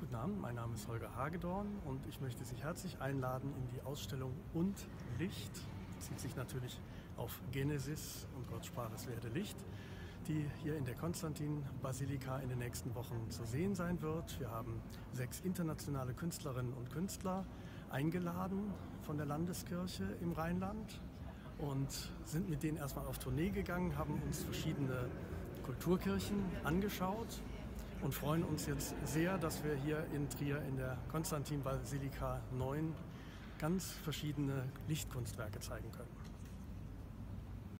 Guten Abend, mein Name ist Holger Hagedorn und ich möchte Sie herzlich einladen in die Ausstellung Und Licht. Bezieht sich natürlich auf Genesis und Gott sprach, es werde Licht, die hier in der Konstantin-Basilika in den nächsten Wochen zu sehen sein wird. Wir haben 6 internationale Künstlerinnen und Künstler eingeladen von der Landeskirche im Rheinland und sind mit denen erstmal auf Tournee gegangen, haben uns verschiedene Kulturkirchen angeschaut und freuen uns jetzt sehr, dass wir hier in Trier in der Konstantin-Basilika 9 ganz verschiedene Lichtkunstwerke zeigen können.